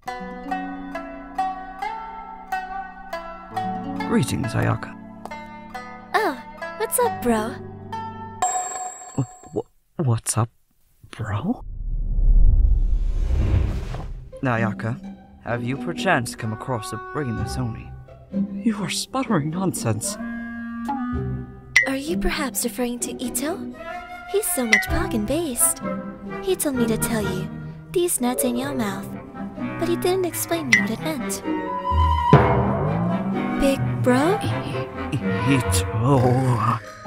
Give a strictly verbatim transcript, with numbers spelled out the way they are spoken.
Greetings, Ayaka. Oh, what's up, bro? W what's up, bro? Ayaka, have you perchance come across a brain Sony? You are sputtering nonsense. Are you perhaps referring to Itto? He's so much bargain-based. He told me to tell you, these nuts in your mouth, but he didn't explain me what it meant. Big bro? Itto...